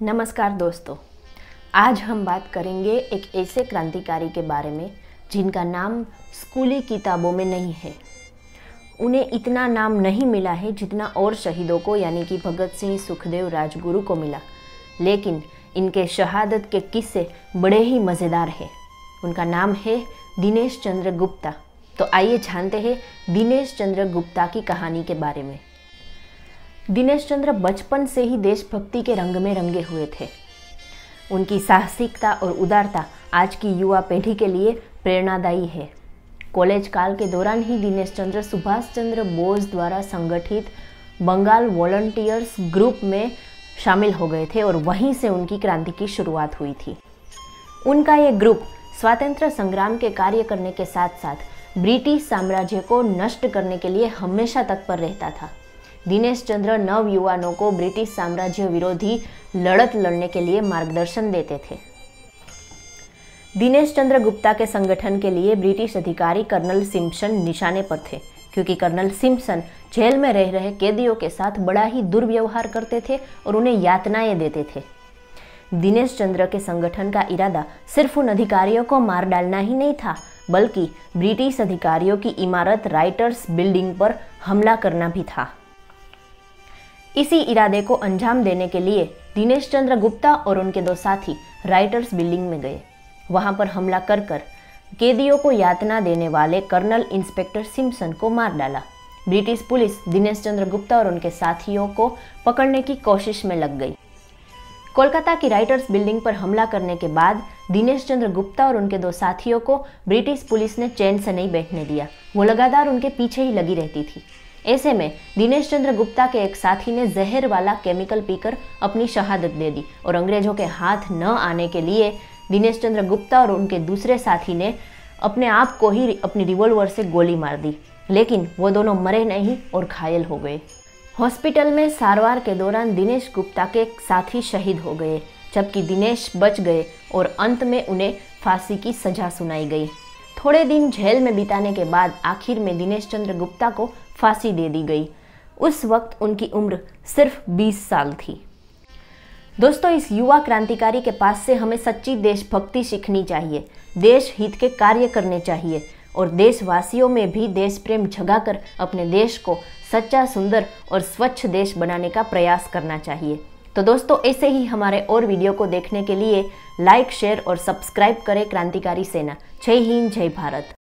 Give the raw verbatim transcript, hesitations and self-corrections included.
नमस्कार दोस्तों, आज हम बात करेंगे एक ऐसे क्रांतिकारी के बारे में जिनका नाम स्कूली किताबों में नहीं है। उन्हें इतना नाम नहीं मिला है जितना और शहीदों को यानी कि भगत सिंह, सुखदेव, राजगुरु को मिला, लेकिन इनके शहादत के किस्से बड़े ही मज़ेदार हैं। उनका नाम है दिनेश चंद्र गुप्ता। तो आइए जानते हैं दिनेश चंद्र गुप्ता की कहानी के बारे में। दिनेश चंद्र बचपन से ही देशभक्ति के रंग में रंगे हुए थे। उनकी साहसिकता और उदारता आज की युवा पीढ़ी के लिए प्रेरणादायी है। कॉलेज काल के दौरान ही दिनेश चंद्र सुभाष चंद्र बोस द्वारा संगठित बंगाल वॉलंटियर्स ग्रुप में शामिल हो गए थे और वहीं से उनकी क्रांति की शुरुआत हुई थी। उनका ये ग्रुप स्वातंत्र्य संग्राम के कार्य करने के साथ साथ ब्रिटिश साम्राज्य को नष्ट करने के लिए हमेशा तत्पर रहता था। दिनेश चंद्र नवयुवानों को ब्रिटिश साम्राज्य विरोधी लड़त लड़ने के लिए मार्गदर्शन देते थे। दिनेश चंद्र गुप्ता के संगठन के लिए ब्रिटिश अधिकारी कर्नल सिम्पसन निशाने पर थे, क्योंकि कर्नल सिम्पसन जेल में रह रहे कैदियों के साथ बड़ा ही दुर्व्यवहार करते थे और उन्हें यातनाएं देते थे। दिनेश चंद्र के संगठन का इरादा सिर्फ उन अधिकारियों को मार डालना ही नहीं था, बल्कि ब्रिटिश अधिकारियों की इमारत राइटर्स बिल्डिंग पर हमला करना भी था। इसी इरादे को अंजाम देने के लिए दिनेश चंद्र गुप्ता और उनके दो साथी राइटर्स बिल्डिंग में गए। वहां पर हमला कर कर कैदियों को यातना देने वाले कर्नल इंस्पेक्टर सिम्पसन को मार डाला। ब्रिटिश पुलिस दिनेश चंद्र गुप्ता और उनके साथियों को पकड़ने की कोशिश में लग गई। कोलकाता की राइटर्स बिल्डिंग पर हमला करने के बाद दिनेश चंद्र गुप्ता और उनके दो साथियों को ब्रिटिश पुलिस ने चैन से नहीं बैठने दिया। वो लगातार उनके पीछे ही लगी रहती थी। ऐसे में दिनेश चंद्र गुप्ता के एक साथी ने जहर वाला केमिकल पीकर अपनी शहादत दे दी और अंग्रेजों के हाथ न आने के लिए दिनेश चंद्र गुप्ता और उनके दूसरे साथी ने अपने आप को ही अपनी रिवॉल्वर से गोली मार दी, लेकिन वो दोनों मरे नहीं और घायल हो गए। हॉस्पिटल में सारवार के दौरान दिनेश गुप्ता के साथी शहीद हो गए, जबकि दिनेश बच गए और अंत में उन्हें फांसी की सजा सुनाई गई। थोड़े दिन जेल में बिताने के बाद आखिर में दिनेश चंद्र गुप्ता को फांसी दे दी गई। उस वक्त उनकी उम्र सिर्फ बीस साल थी। दोस्तों, इस युवा क्रांतिकारी के पास से हमें सच्ची देशभक्ति सीखनी चाहिए, देश हित के कार्य करने चाहिए और देशवासियों में भी देश प्रेम जगाकर अपने देश को सच्चा, सुंदर और स्वच्छ देश बनाने का प्रयास करना चाहिए। तो दोस्तों, ऐसे ही हमारे और वीडियो को देखने के लिए लाइक, शेयर और सब्सक्राइब करें क्रांतिकारी सेना। जय हिंद, जय भारत।